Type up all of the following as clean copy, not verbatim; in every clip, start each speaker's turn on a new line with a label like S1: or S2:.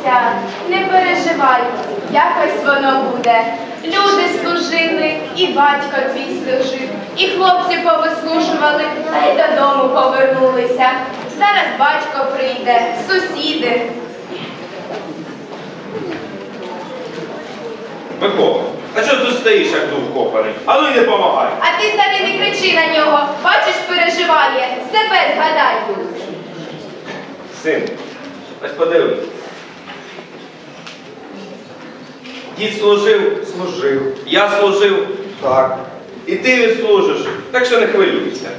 S1: Мася, не переживай, якось воно буде. Люди служили, і батько твій служив, і хлопці повислушували, та й додому повернулися. Зараз батько прийде, сусіди.
S2: Микола, а чого тут стоїш, як дух копаний? А ну й не помагай.
S1: А ти старий не кричи на нього, бачиш, переживає, себе згадай.
S2: Син, ось подивись. Дід служив? Служив. Я служив? Так. І ти відслужиш, так що не хвилюйся.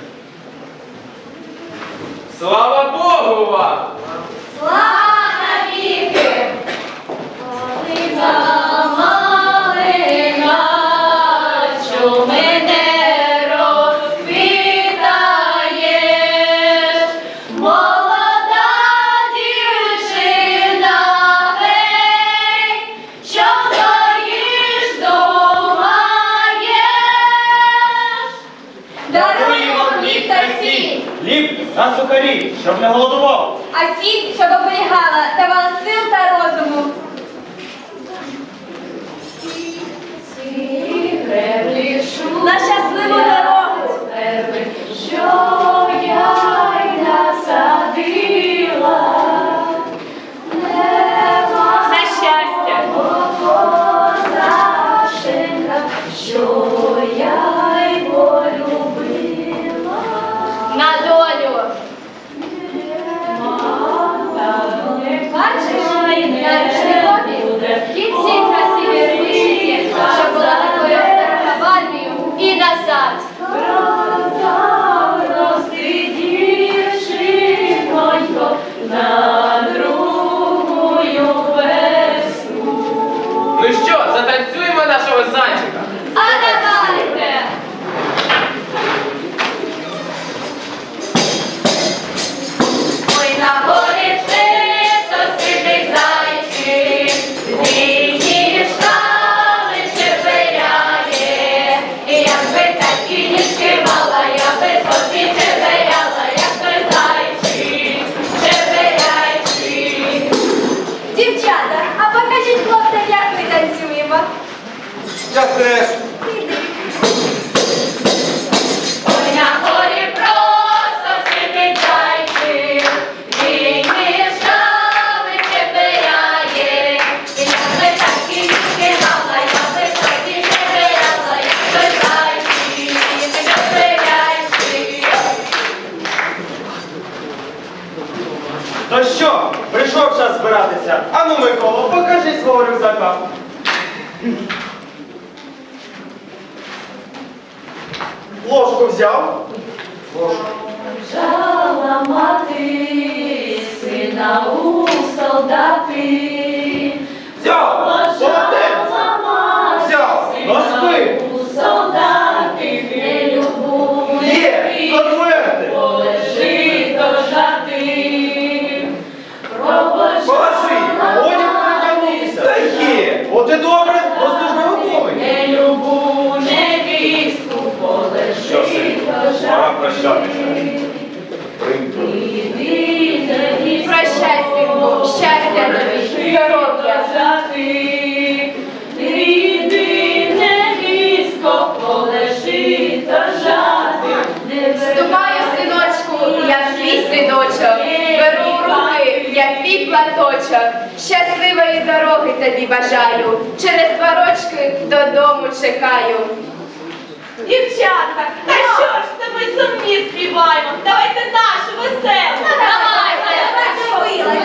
S2: Слава Богу вам!
S1: Слава навіки! Що мене розквітаєш, молода дівчина, гей, що стоїш, думаєш. Даруємо хліб та сіль.
S3: Хліб на сухарі, щоб не голодував.
S1: А сіль, щоб оберігала, давала сил та розуму. На щасливу дорогу, що я й насадила, на щастя, Сашенька, що я й полюбила, на долю. Бачиш, на рушникові кінці красиві рушниці, що була такою армію і назад. Рости дівчинонько на другую весну.
S2: Ну що, затанцюємо нашого зайчика?
S1: А давайте! Ой, на горі чисто сидить зайчик, нині штани чепиряє. І якби такі ніжки мала, я би собі чепиряла, як той зайчик, чепиряйчик. Дівчата, а покажіть хлопцям, як ми танцюємо.
S2: Я теж.
S1: Ой, на горі просто сидить зайчик, він мішками чепиряє. І якби такі ніжки мала, я би собі чепиряла, як той зайчик, чепиряйчик.
S3: То що, прийшов час збиратися? Ану, Миколо, покажи свого рюкзака. Ложку взяв? Ложку.
S1: Жала мати сина у солдати.
S3: Взяв! Молодець! Взяв! Носки!
S1: У солдати не любов,
S3: Є! Конверти!
S1: полежи до жати.
S3: Положи! Одяг притягнутися! Та є! От і добре! До служби готовий!
S1: Не любу невістку,
S2: Що,
S1: полежи
S2: син,
S1: до
S2: пора
S1: жати.
S2: прощатися.
S1: Прощай, синку, щастя тобі, здоров'я. Ступаю, синочку, як твій синочок, беру в руки, як твій платочок. Щасливої дороги тобі бажаю, через 2 рочки додому чекаю.
S4: Дівчатка, та що ж це ми сумні співаємо? Давайте нашу веселу.
S1: Давайте,
S4: давайте.